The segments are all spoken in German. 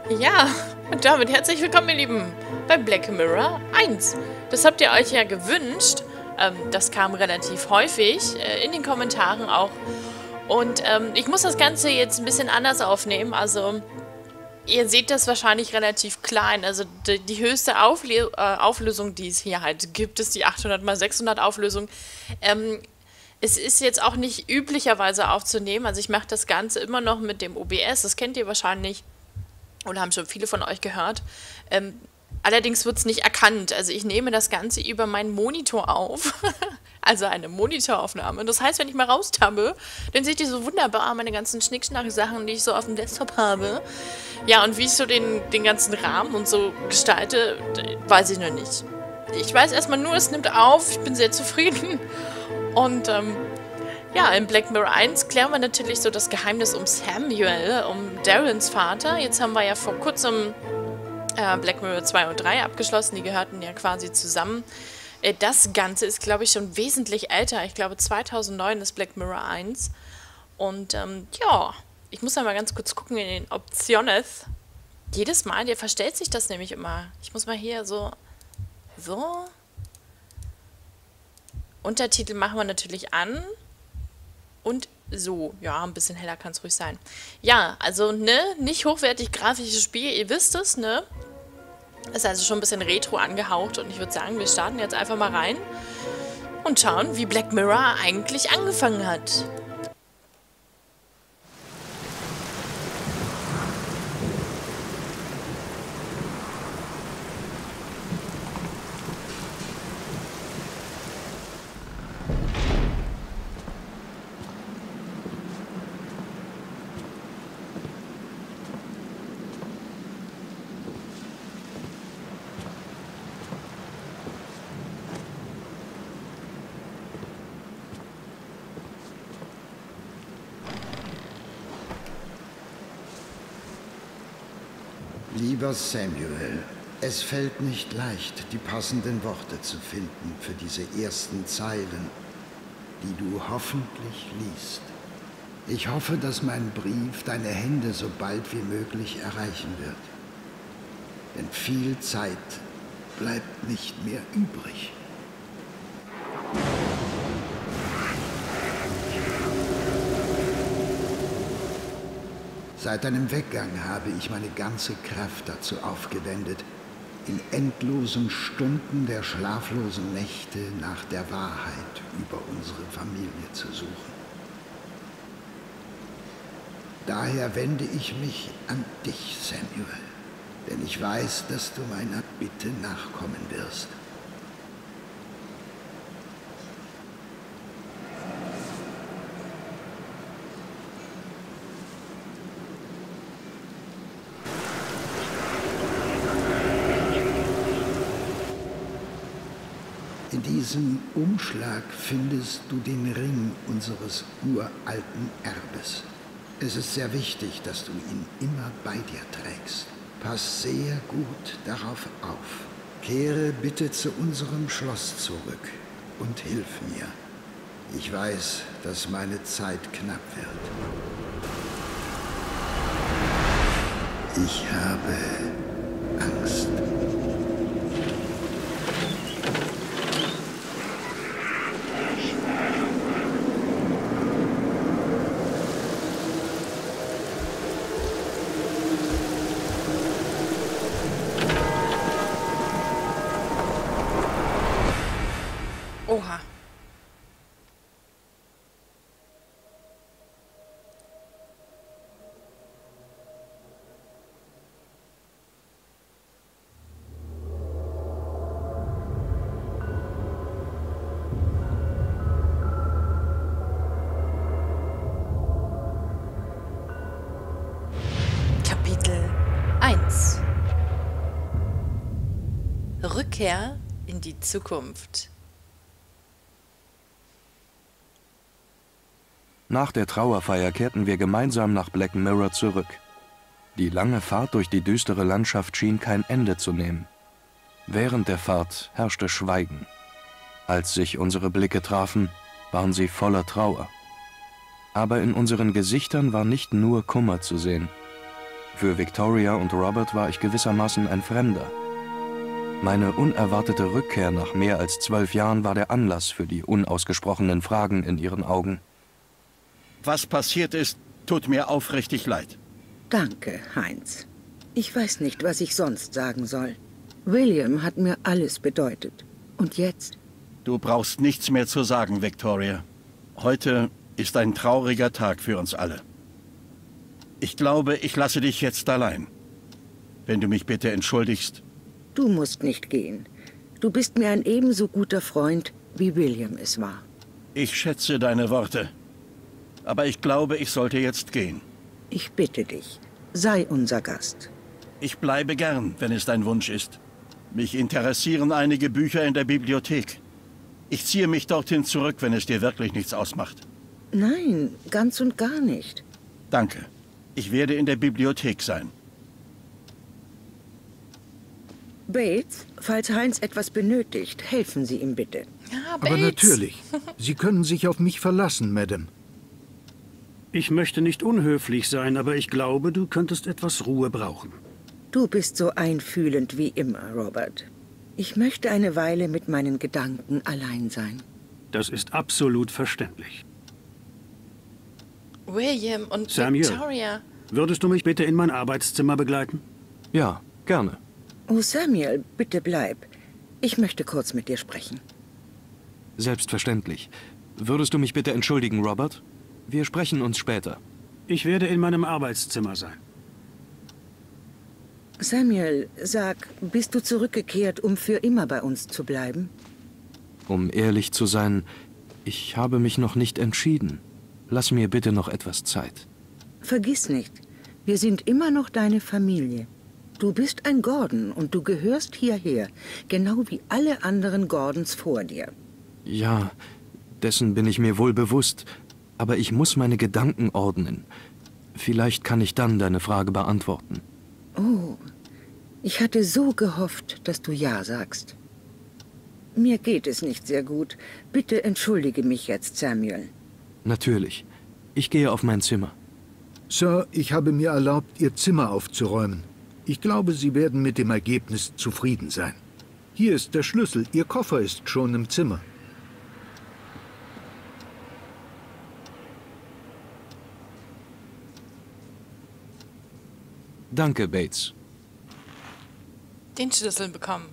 Ja, und damit herzlich willkommen, ihr Lieben, bei Black Mirror 1. Das habt ihr euch ja gewünscht. Das kam relativ häufig in den Kommentaren auch. Und ich muss das Ganze jetzt ein bisschen anders aufnehmen. Ihr seht das wahrscheinlich relativ klein. Also die höchste Auflösung, die es hier halt gibt, ist die 800 x 600 Auflösung. Es ist jetzt auch nicht üblicherweise aufzunehmen. Also ich mache das Ganze immer noch mit dem OBS. Das kennt ihr wahrscheinlich. Oder haben schon viele von euch gehört. Allerdings wird es nicht erkannt. Also ich nehme das Ganze über meinen Monitor auf. Also eine Monitoraufnahme. Das heißt, wenn ich mal raustabe, dann seht ihr so wunderbar meine ganzen Schnickschnack-Sachen, die ich so auf dem Desktop habe. Ja, und wie ich so den ganzen Rahmen und so gestalte, weiß ich noch nicht. Ich weiß erstmal nur, es nimmt auf. Ich bin sehr zufrieden. Und ja, in Black Mirror 1 klären wir natürlich so das Geheimnis um Samuel, um Darrens Vater. Jetzt haben wir ja vor kurzem Black Mirror 2 und 3 abgeschlossen. Die gehörten ja quasi zusammen. Das Ganze ist, glaube ich, schon wesentlich älter. Ich glaube, 2009 ist Black Mirror 1. Und ja, ich muss da mal ganz kurz gucken in den Opciones. Jedes Mal, der verstellt sich das nämlich immer. Ich muss mal hier so... Untertitel machen wir natürlich an. Und so, ja, ein bisschen heller kann es ruhig sein. Ja, also, ne, nicht hochwertig grafisches Spiel, ihr wisst es, ne? Ist also schon ein bisschen retro angehaucht und ich würde sagen, wir starten jetzt einfach mal rein und schauen, wie Black Mirror eigentlich angefangen hat. Lieber Samuel, es fällt nicht leicht, die passenden Worte zu finden für diese ersten Zeilen, die du hoffentlich liest. Ich hoffe, dass mein Brief deine Hände so bald wie möglich erreichen wird. Denn viel Zeit bleibt nicht mehr übrig. Seit deinem Weggang habe ich meine ganze Kraft dazu aufgewendet, in endlosen Stunden der schlaflosen Nächte nach der Wahrheit über unsere Familie zu suchen. Daher wende ich mich an dich, Samuel, denn ich weiß, dass du meiner Bitte nachkommen wirst. In diesem Umschlag findest du den Ring unseres uralten Erbes. Es ist sehr wichtig, dass du ihn immer bei dir trägst. Pass sehr gut darauf auf. Kehre bitte zu unserem Schloss zurück und hilf mir. Ich weiß, dass meine Zeit knapp wird. Ich habe Angst. Oha. Kapitel 1. Rückkehr in die Zukunft. Nach der Trauerfeier kehrten wir gemeinsam nach Black Mirror zurück. Die lange Fahrt durch die düstere Landschaft schien kein Ende zu nehmen. Während der Fahrt herrschte Schweigen. Als sich unsere Blicke trafen, waren sie voller Trauer. Aber in unseren Gesichtern war nicht nur Kummer zu sehen. Für Victoria und Robert war ich gewissermaßen ein Fremder. Meine unerwartete Rückkehr nach mehr als 12 Jahren war der Anlass für die unausgesprochenen Fragen in ihren Augen. Was passiert ist, tut mir aufrichtig leid. Danke, Heinz. Ich weiß nicht, was ich sonst sagen soll. William hat mir alles bedeutet. Und jetzt? Du brauchst nichts mehr zu sagen, Victoria. Heute ist ein trauriger Tag für uns alle. Ich glaube, ich lasse dich jetzt allein. Wenn du mich bitte entschuldigst. Du musst nicht gehen. Du bist mir ein ebenso guter Freund, wie William es war. Ich schätze deine Worte. Aber ich glaube, ich sollte jetzt gehen. Ich bitte dich, sei unser Gast. Ich bleibe gern, wenn es dein Wunsch ist. Mich interessieren einige Bücher in der Bibliothek. Ich ziehe mich dorthin zurück, wenn es dir wirklich nichts ausmacht. Nein, ganz und gar nicht. Danke. Ich werde in der Bibliothek sein. Bates, falls Heinz etwas benötigt, helfen Sie ihm bitte. Ja, Aber natürlich. Sie können sich auf mich verlassen, Madame. Ich möchte nicht unhöflich sein, aber ich glaube, du könntest etwas Ruhe brauchen. Du bist so einfühlend wie immer, Robert. Ich möchte eine Weile mit meinen Gedanken allein sein. Das ist absolut verständlich. William und Samuel. Victoria. Würdest du mich bitte in mein Arbeitszimmer begleiten? Ja, gerne. Oh, Samuel, bitte bleib. Ich möchte kurz mit dir sprechen. Selbstverständlich. Würdest du mich bitte entschuldigen, Robert? Wir sprechen uns später. Ich werde in meinem Arbeitszimmer sein. Samuel, sag, bist du zurückgekehrt, um für immer bei uns zu bleiben? Um ehrlich zu sein, ich habe mich noch nicht entschieden. Lass mir bitte noch etwas Zeit. Vergiss nicht, wir sind immer noch deine Familie. Du bist ein Gordon und du gehörst hierher, genau wie alle anderen Gordons vor dir. Ja, dessen bin ich mir wohl bewusst. Aber ich muss meine Gedanken ordnen. Vielleicht kann ich dann deine Frage beantworten. Oh, ich hatte so gehofft, dass du Ja sagst. Mir geht es nicht sehr gut. Bitte entschuldige mich jetzt, Samuel. Natürlich. Ich gehe auf mein Zimmer. Sir, ich habe mir erlaubt, Ihr Zimmer aufzuräumen. Ich glaube, Sie werden mit dem Ergebnis zufrieden sein. Hier ist der Schlüssel. Ihr Koffer ist schon im Zimmer. Danke, Bates. Den Schlüssel bekommen.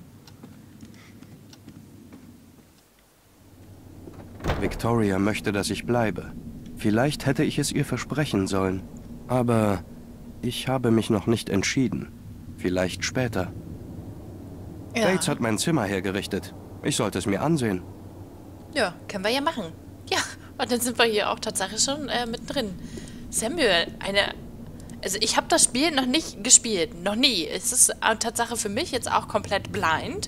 Victoria möchte, dass ich bleibe. Vielleicht hätte ich es ihr versprechen sollen. Aber ich habe mich noch nicht entschieden. Vielleicht später. Ja. Bates hat mein Zimmer hergerichtet. Ich sollte es mir ansehen. Ja, können wir ja machen. Ja, und dann sind wir hier auch tatsächlich schon mittendrin. Samuel, also ich habe das Spiel noch nicht gespielt. Noch nie. Es ist Tatsache für mich jetzt auch komplett blind.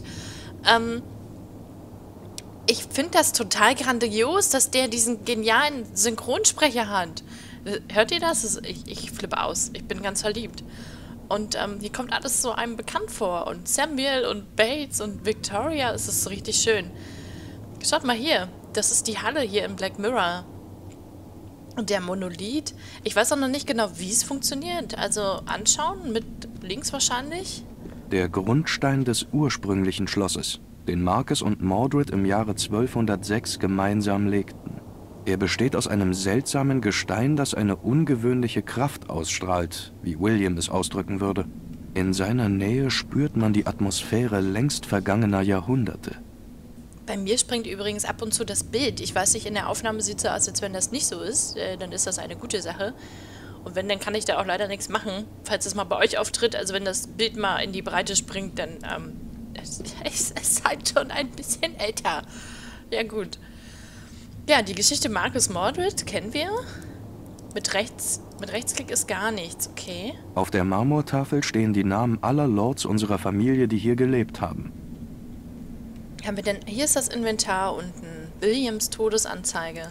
Ich finde das total grandios, dass der diesen genialen Synchronsprecher hat. Hört ihr das? Ich flippe aus. Ich bin ganz verliebt. Und hier kommt alles so einem bekannt vor. Und Samuel und Bates und Victoria, es ist so richtig schön. Schaut mal hier. Das ist die Halle hier im Black Mirror. Und der Monolith. Ich weiß auch noch nicht genau, wie es funktioniert. Also anschauen, mit links wahrscheinlich. Der Grundstein des ursprünglichen Schlosses, den Marcus und Mordred im Jahre 1206 gemeinsam legten. Er besteht aus einem seltsamen Gestein, das eine ungewöhnliche Kraft ausstrahlt, wie William es ausdrücken würde. In seiner Nähe spürt man die Atmosphäre längst vergangener Jahrhunderte. Bei mir springt übrigens ab und zu das Bild. Ich weiß nicht, in der Aufnahme sieht es so aus, als wenn das nicht so ist. Dann ist das eine gute Sache. Und wenn, dann kann ich da auch leider nichts machen, falls es mal bei euch auftritt. Also wenn das Bild mal in die Breite springt, dann es ist halt schon ein bisschen älter. Ja gut. Ja, die Geschichte Marcus Mordred kennen wir. Mit Rechtsklick ist gar nichts, okay. Auf der Marmortafel stehen die Namen aller Lords unserer Familie, die hier gelebt haben. Haben wir denn, hier ist das Inventar unten. Williams Todesanzeige.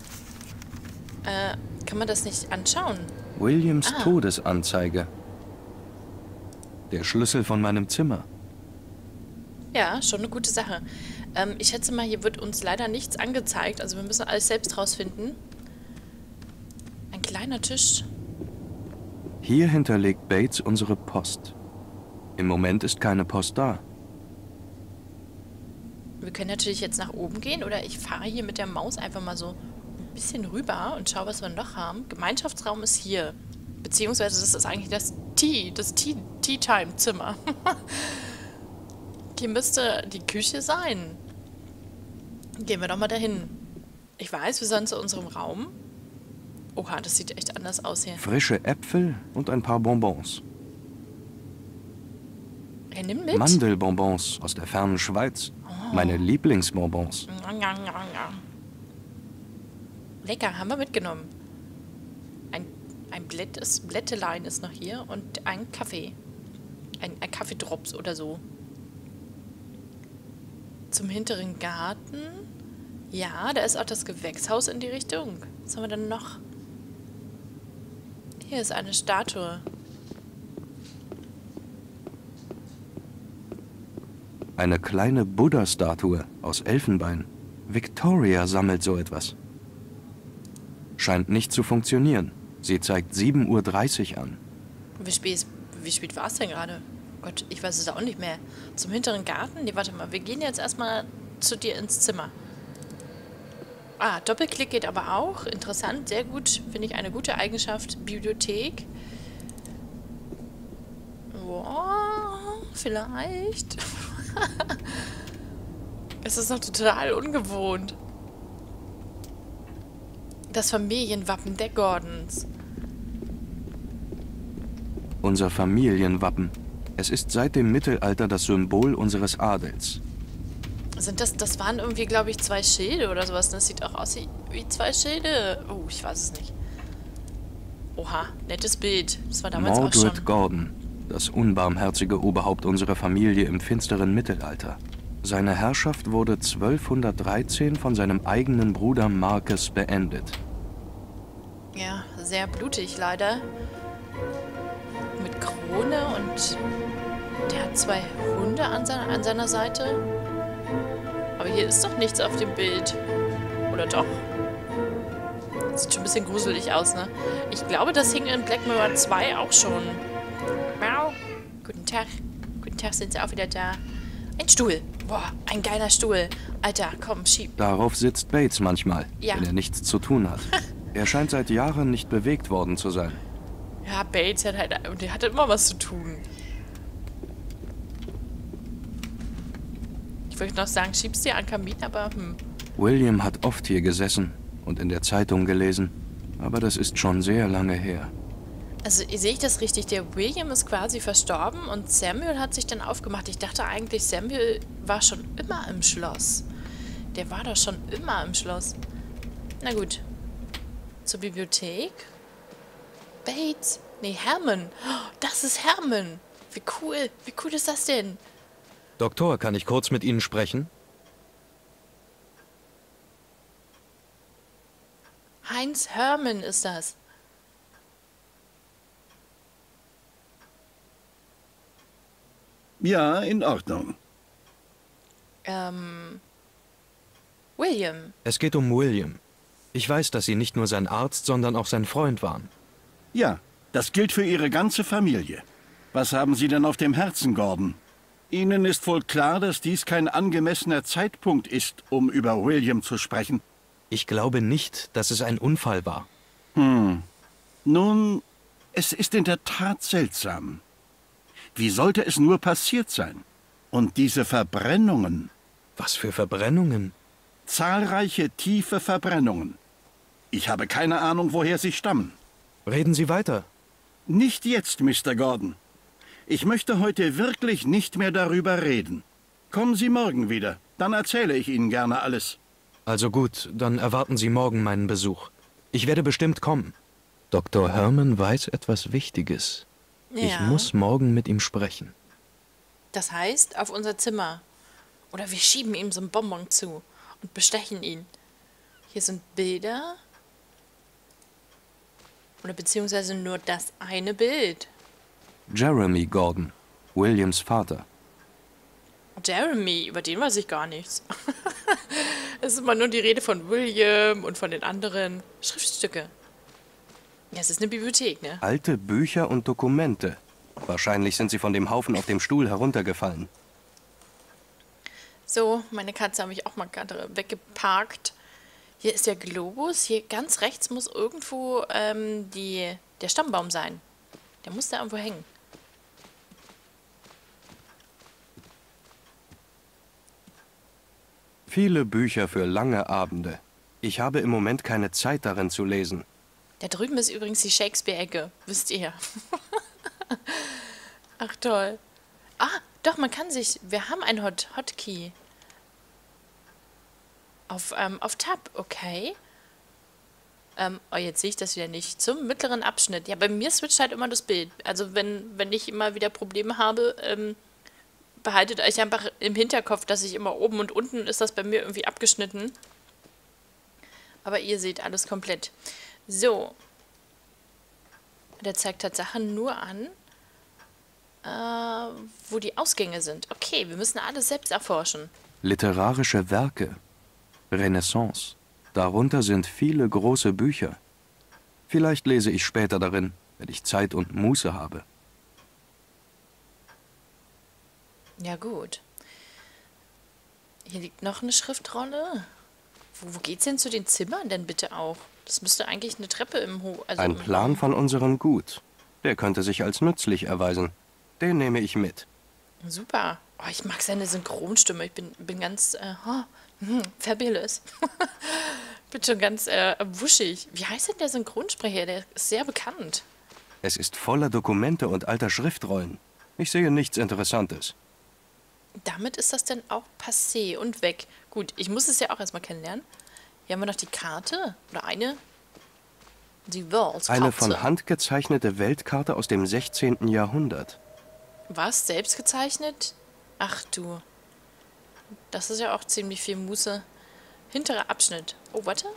Kann man das nicht anschauen? Williams Todesanzeige. Der Schlüssel von meinem Zimmer. Ja, schon eine gute Sache. Ich schätze mal, hier wird uns leider nichts angezeigt. Also wir müssen alles selbst rausfinden. Ein kleiner Tisch. Hier hinterlegt Bates unsere Post. Im Moment ist keine Post da. Wir können natürlich jetzt nach oben gehen oder ich fahre hier mit der Maus einfach mal so ein bisschen rüber und schaue, was wir noch haben. Gemeinschaftsraum ist hier. Beziehungsweise das ist eigentlich das Tea-Time-Zimmer. Hier müsste die Küche sein. Gehen wir doch mal dahin. Ich weiß, wir sollen zu unserem Raum. Oha, das sieht echt anders aus hier. Frische Äpfel und ein paar Bonbons. Er nimmt mit. Mandelbonbons aus der fernen Schweiz. Meine Lieblingsbonbons. Lecker, haben wir mitgenommen. Ein Blättelein ist noch hier und ein Kaffee. Ein Kaffeedrops oder so. Zum hinteren Garten. Ja, da ist auch das Gewächshaus in die Richtung. Was haben wir denn noch? Hier ist eine Statue. Eine kleine Buddha-Statue aus Elfenbein. Victoria sammelt so etwas. Scheint nicht zu funktionieren. Sie zeigt 7:30 Uhr an. Wie spät war es denn gerade? Gott, ich weiß es auch nicht mehr. Zum hinteren Garten? Nee, warte mal, wir gehen jetzt erstmal zu dir ins Zimmer. Ah, Doppelklick geht aber auch. Interessant, sehr gut. Finde ich eine gute Eigenschaft. Bibliothek. Boah, vielleicht. Es ist noch total ungewohnt. Das Familienwappen der Gordons. Unser Familienwappen. Es ist seit dem Mittelalter das Symbol unseres Adels. Das waren irgendwie, glaube ich, 2 Schilde oder sowas. Das sieht auch aus wie 2 Schilde. Oh, ich weiß es nicht. Oha, nettes Bild. Das war damals auch schon. Mordred Gordon, das unbarmherzige Oberhaupt unserer Familie im finsteren Mittelalter. Seine Herrschaft wurde 1213 von seinem eigenen Bruder Marcus beendet. Ja, sehr blutig leider. Mit Krone und der hat 2 Hunde an seiner Seite. Aber hier ist doch nichts auf dem Bild. Oder doch? Sieht schon ein bisschen gruselig aus, ne? Ich glaube, das hing in Black Mirror 2 auch schon. Miau. Guten Tag. Guten Tag, sind Sie auch wieder da. Ein Stuhl. Boah, ein geiler Stuhl. Alter, komm, schieb. Darauf sitzt Bates manchmal, Ja. wenn er nichts zu tun hat. Er scheint seit Jahren nicht bewegt worden zu sein. Ja, Bates der hat immer was zu tun. Ich würde noch sagen, schiebst dir an den Kamin, aber William hat oft hier gesessen und in der Zeitung gelesen, aber das ist schon sehr lange her. Also, sehe ich das richtig? Der William ist quasi verstorben und Samuel hat sich dann aufgemacht. Ich dachte eigentlich, Samuel war schon immer im Schloss. Der war doch schon immer im Schloss. Na gut. Zur Bibliothek. Bates. Nee, Herman. Oh, das ist Herman. Wie cool. Wie cool ist das denn? Doktor, kann ich kurz mit Ihnen sprechen? Heinz Herman ist das. Ja, in Ordnung. William. Es geht um William. Ich weiß, dass Sie nicht nur sein Arzt, sondern auch sein Freund waren. Ja, das gilt für Ihre ganze Familie. Was haben Sie denn auf dem Herzen, Gordon? Ihnen ist wohl klar, dass dies kein angemessener Zeitpunkt ist, um über William zu sprechen. Ich glaube nicht, dass es ein Unfall war. Nun, es ist in der Tat seltsam. Wie sollte es nur passiert sein? Und diese Verbrennungen? Was für Verbrennungen? Zahlreiche tiefe Verbrennungen. Ich habe keine Ahnung, woher sie stammen. Reden Sie weiter. Nicht jetzt, Mr. Gordon. Ich möchte heute wirklich nicht mehr darüber reden. Kommen Sie morgen wieder, dann erzähle ich Ihnen gerne alles. Also gut, dann erwarten Sie morgen meinen Besuch. Ich werde bestimmt kommen. Dr. Herman weiß etwas Wichtiges. Ja. Ich muss morgen mit ihm sprechen. Das heißt, auf unser Zimmer. Oder wir schieben ihm so einen Bonbon zu und bestechen ihn. Hier sind Bilder. Oder beziehungsweise nur das eine Bild. Jeremy Gordon, Williams Vater. Jeremy, über den weiß ich gar nichts. Es ist immer nur die Rede von William und von den anderen Schriftstücke. Ja, es ist eine Bibliothek, ne? Alte Bücher und Dokumente. Wahrscheinlich sind sie von dem Haufen auf dem Stuhl heruntergefallen. So, meine Katze habe ich auch mal gerade weggeparkt. Hier ist der Globus. Hier ganz rechts muss irgendwo der Stammbaum sein. Der muss da irgendwo hängen. Viele Bücher für lange Abende. Ich habe im Moment keine Zeit darin zu lesen. Da drüben ist übrigens die Shakespeare-Ecke. Wisst ihr. Ach toll. Ah, doch, man kann sich... Wir haben ein Hotkey. Auf Tab, okay. Oh, jetzt sehe ich das wieder nicht. Zum mittleren Abschnitt. Ja, bei mir switcht halt immer das Bild. Also wenn ich immer wieder Probleme habe, behaltet euch einfach im Hinterkopf, dass ich immer oben und unten ist das bei mir irgendwie abgeschnitten. Aber ihr seht alles komplett. So. Der zeigt Tatsache nur an, wo die Ausgänge sind. Okay, wir müssen alles selbst erforschen. Literarische Werke. Renaissance. Darunter sind viele große Bücher. Vielleicht lese ich später darin, wenn ich Zeit und Muße habe. Ja gut. Hier liegt noch eine Schriftrolle. Wo geht's denn zu den Zimmern denn bitte auch? Das müsste eigentlich eine Treppe im Hof... Also Ein Plan von unserem Gut. Der könnte sich als nützlich erweisen. Den nehme ich mit. Super. Oh, ich mag seine Synchronstimme. Ich bin ganz fabulous. Bin schon ganz wuschig. Wie heißt denn der Synchronsprecher? Der ist sehr bekannt. Es ist voller Dokumente und alter Schriftrollen. Ich sehe nichts Interessantes. Damit ist das dann auch passé und weg. Gut, ich muss es ja auch erstmal kennenlernen. Hier haben wir noch die Karte. Oder eine. Die Worldskarte. Eine von Hand gezeichnete Weltkarte aus dem 16. Jahrhundert. Was? Selbst gezeichnet? Ach du. Das ist ja auch ziemlich viel Muße. Hinterer Abschnitt. Oh, warte.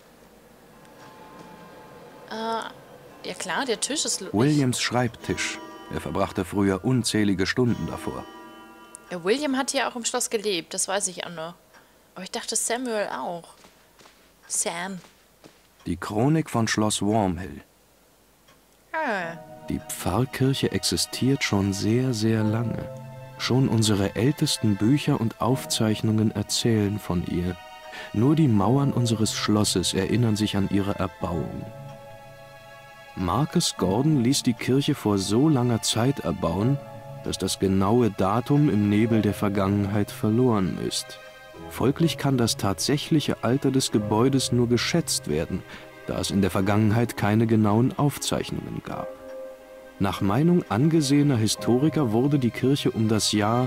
Ja klar, der Tisch ist... Williams Schreibtisch. Er verbrachte früher unzählige Stunden davor. Ja, William hat hier auch im Schloss gelebt, das weiß ich auch noch. Aber ich dachte Samuel auch. Sam. Die Chronik von Schloss Wormhill. Ah. Die Pfarrkirche existiert schon sehr, sehr lange. Schon unsere ältesten Bücher und Aufzeichnungen erzählen von ihr. Nur die Mauern unseres Schlosses erinnern sich an ihre Erbauung. Marcus Gordon ließ die Kirche vor so langer Zeit erbauen, dass das genaue Datum im Nebel der Vergangenheit verloren ist. Folglich kann das tatsächliche Alter des Gebäudes nur geschätzt werden, da es in der Vergangenheit keine genauen Aufzeichnungen gab. Nach Meinung angesehener Historiker wurde die Kirche um das Jahr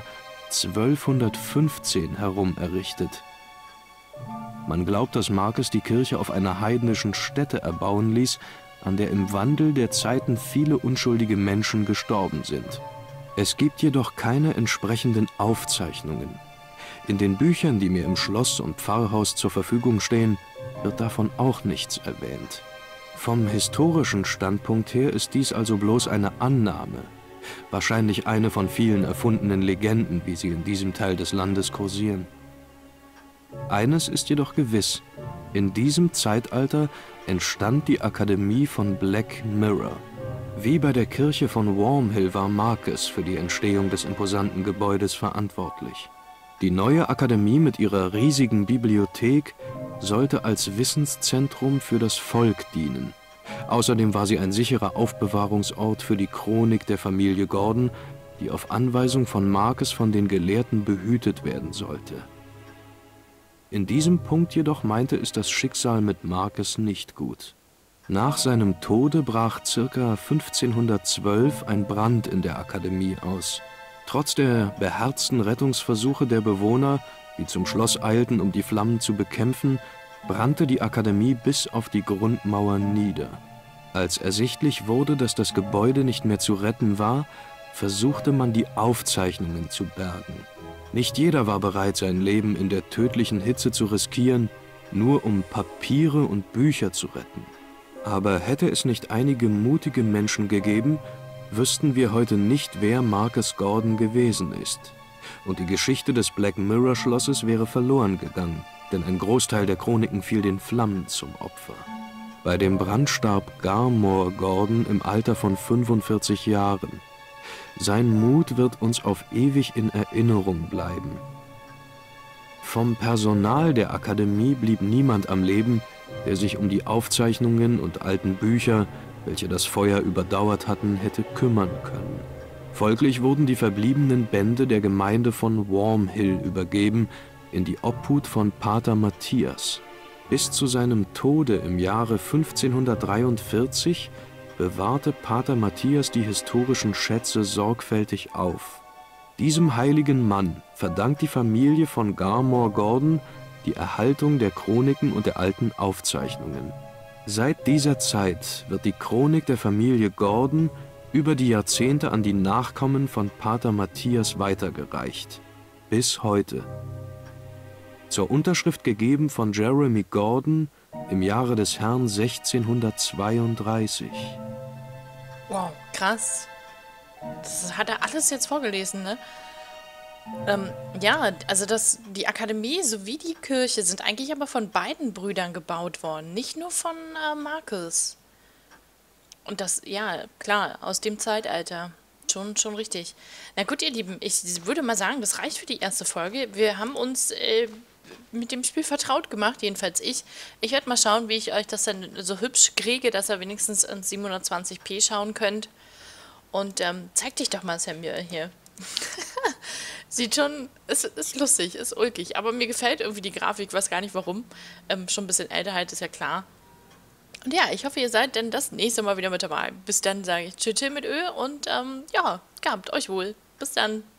1215 herum errichtet. Man glaubt, dass Marcus die Kirche auf einer heidnischen Stätte erbauen ließ, an der im Wandel der Zeiten viele unschuldige Menschen gestorben sind. Es gibt jedoch keine entsprechenden Aufzeichnungen. In den Büchern, die mir im Schloss und Pfarrhaus zur Verfügung stehen, wird davon auch nichts erwähnt. Vom historischen Standpunkt her ist dies also bloß eine Annahme, wahrscheinlich eine von vielen erfundenen Legenden, wie sie in diesem Teil des Landes kursieren. Eines ist jedoch gewiss: In diesem Zeitalter entstand die Akademie von Black Mirror. Wie bei der Kirche von Wormhill war Marcus für die Entstehung des imposanten Gebäudes verantwortlich. Die neue Akademie mit ihrer riesigen Bibliothek sollte als Wissenszentrum für das Volk dienen. Außerdem war sie ein sicherer Aufbewahrungsort für die Chronik der Familie Gordon, die auf Anweisung von Marcus von den Gelehrten behütet werden sollte. In diesem Punkt jedoch meinte es das Schicksal mit Marcus nicht gut. Nach seinem Tode brach ca. 1512 ein Brand in der Akademie aus. Trotz der beherzten Rettungsversuche der Bewohner, die zum Schloss eilten, um die Flammen zu bekämpfen, brannte die Akademie bis auf die Grundmauern nieder. Als ersichtlich wurde, dass das Gebäude nicht mehr zu retten war, versuchte man, die Aufzeichnungen zu bergen. Nicht jeder war bereit, sein Leben in der tödlichen Hitze zu riskieren, nur um Papiere und Bücher zu retten. Aber hätte es nicht einige mutige Menschen gegeben, wüssten wir heute nicht, wer Marcus Gordon gewesen ist. Und die Geschichte des Black Mirror Schlosses wäre verloren gegangen, denn ein Großteil der Chroniken fiel den Flammen zum Opfer. Bei dem Brand starb Garmor Gordon im Alter von 45 Jahren. Sein Mut wird uns auf ewig in Erinnerung bleiben. Vom Personal der Akademie blieb niemand am Leben, der sich um die Aufzeichnungen und alten Bücher, welche das Feuer überdauert hatten, hätte kümmern können. Folglich wurden die verbliebenen Bände der Gemeinde von Wormhill übergeben, in die Obhut von Pater Matthias. Bis zu seinem Tode im Jahre 1543 bewahrte Pater Matthias die historischen Schätze sorgfältig auf. Diesem heiligen Mann verdankt die Familie von Garmor Gordon die Erhaltung der Chroniken und der alten Aufzeichnungen. Seit dieser Zeit wird die Chronik der Familie Gordon über die Jahrzehnte an die Nachkommen von Pater Matthias weitergereicht. Bis heute. Zur Unterschrift gegeben von Jeremy Gordon im Jahre des Herrn 1632. Wow, krass. Das hat er alles jetzt vorgelesen, ne? Ja, also die Akademie sowie die Kirche sind eigentlich aber von beiden Brüdern gebaut worden, nicht nur von Marcus. Und das, ja, klar, aus dem Zeitalter. Schon richtig. Na gut, ihr Lieben, ich würde mal sagen, das reicht für die erste Folge. Wir haben uns mit dem Spiel vertraut gemacht, jedenfalls ich. Ich werde mal schauen, wie ich euch das dann so hübsch kriege, dass ihr wenigstens in 720p schauen könnt. Und zeig dich doch mal, Samuel, hier. Sieht schon, ist lustig, ist ulkig, aber mir gefällt irgendwie die Grafik, weiß gar nicht warum. Schon ein bisschen älter halt, ist ja klar. Und ja, ich hoffe, ihr seid dann das nächste Mal wieder mit dabei. Bis dann sage ich Tschüss mit Ö und ja, gehabt euch wohl. Bis dann.